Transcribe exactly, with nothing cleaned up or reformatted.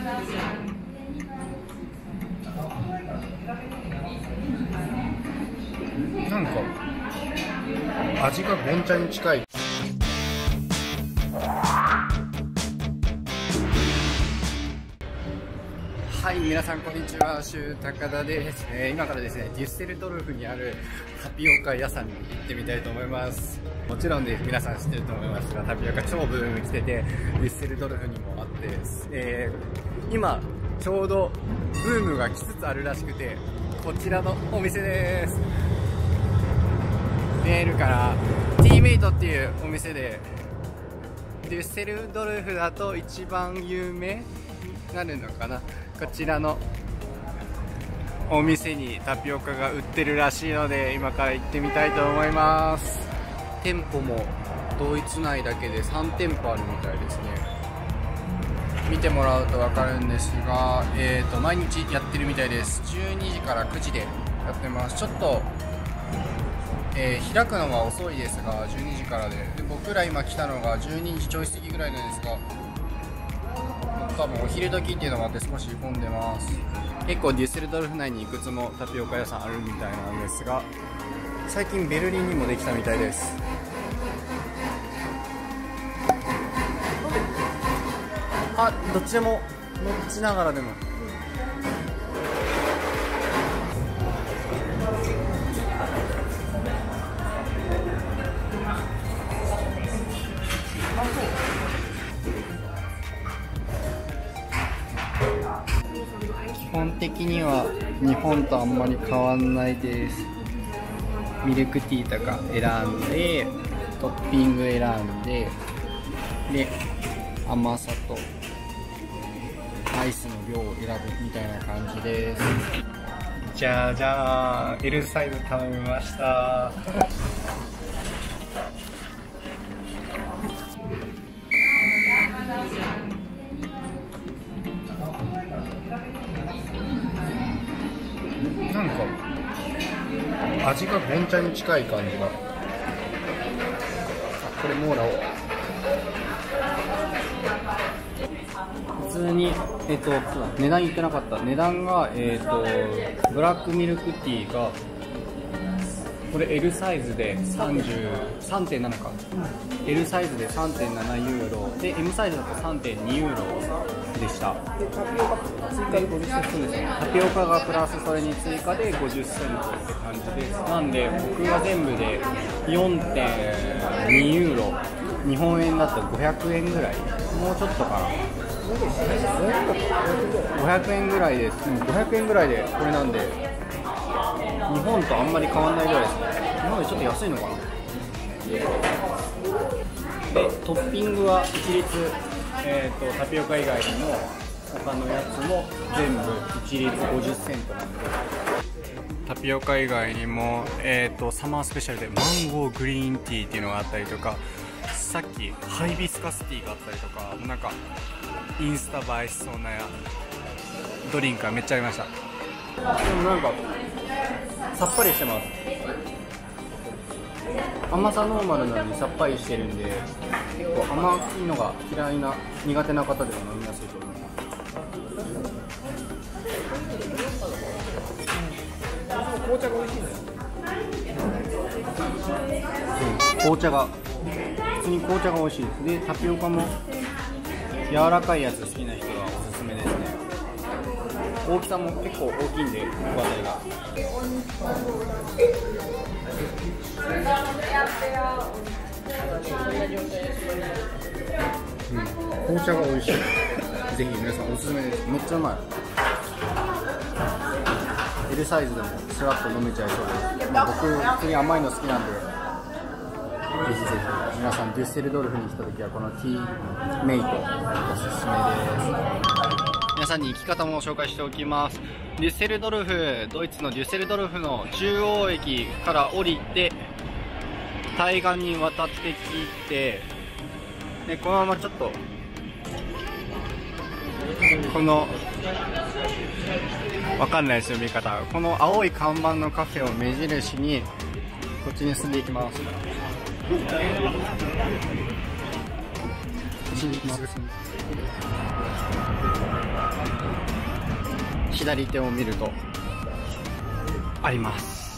なんか味が紅茶に近い。はい、皆さんこんにちは、シュウタカダです、えー、今からですね、デュッセルドルフにあるタピオカ屋さんに行ってみたいと思います。もちろんで皆さん知ってると思いますが、タピオカ超ブーム来てて、デュッセルドルフにもあって、えー、今ちょうどブームが来つつあるらしくて、こちらのお店です。見えるかな、ティーメイトっていうお店で、デュッセルドルフだと一番有名になるのかな。こちらのお店にタピオカが売ってるらしいので、今から行ってみたいと思います。店舗もドイツ内だけでさんてんぽあるみたいですね。見てもらうと分かるんですが、えーと毎日やってるみたいです。じゅうにじからくじでやってます。ちょっと、えー、開くのが遅いですが、じゅうにじからで、で僕ら今来たのがじゅうにじちょい過ぎぐらいなんですが、多分お昼時っていうのもあって少し混んでます。結構デュッセルドルフ内にいくつもタピオカ屋さんあるみたいなんですが、最近ベルリンにもできたみたいです。あ、どっちでも乗っちながらでも。基本的には日本とあんまり変わんないです。ミルクティーとか選んで、トッピング選んで、で甘さとアイスの量を選ぶみたいな感じです。じゃあじゃあ L サイズ頼みました。なんか味が紅茶に近い感じが。あ、これモーラを普通に、えっと値段言ってなかった。値段が、えっとブラックミルクティーがこれ L サイズで さんじゅうさんてんなな か、うん、L サイズで さんてんなな ユーロで M サイズだと さんてんに ユーロでした。でタピオカ追加でごじゅっセントですね。タピオカがプラスそれに追加でごじゅっセントって感じです。なんで僕が全部で よんてんに ユーロ、日本円だとごひゃくえんぐらい、もうちょっとかな、ごひゃくえんぐらいです。ごひゃくえんぐらいでこれなんで、日本とあんまり変わらないぐらいですね。日本よりちょっと安いのかな。でトッピングは一律、えー、とタピオカ以外にも他のやつも全部一律ごじゅっセントなんで、タピオカ以外にも、えー、とサマースペシャルでマンゴーグリーンティーっていうのがあったりとか、さっきハイビスカスティーがあったりとか、なんかインスタ映えしそうなドリンクがめっちゃありました。でもなんかさっぱりしてます。甘さノーマルなのにさっぱりしてるんで、結構甘いのが嫌いな苦手な方でも飲みやすいと思います。紅茶が美味しいのよ。うん、紅茶が普通に紅茶が美味しいです。でタピオカも柔らかいやつ好きな人はおすすめですね。大きさも結構大きいんで、小当たりが。うん、紅茶が美味しい。ぜひ皆さんおすすめです。めっちゃうまい。L サイズでもスラッと飲めちゃいそうです。まあ、僕普通に甘いの好きなんで、ぜひぜひ皆さんデュッセルドルフに来た時はこのティーメイトおすすめです。皆さんに行き方も紹介しておきます。デュッセルドルフ、ドイツのデュッセルドルフの中央駅から降りて対岸に渡ってきて、でこのままちょっとこのわかんないですよ見方、この青い看板のカフェを目印にこっちに進んでいきます。こっちに行きます。 左手を見るとあります。